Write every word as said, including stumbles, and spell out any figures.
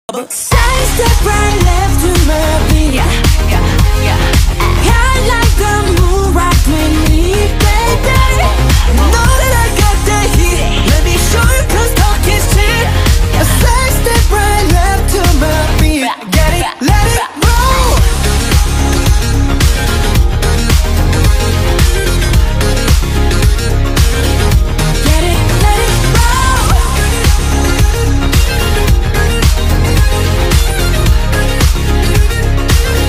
Side step right left to my beat. Yeah, yeah, yeah. I like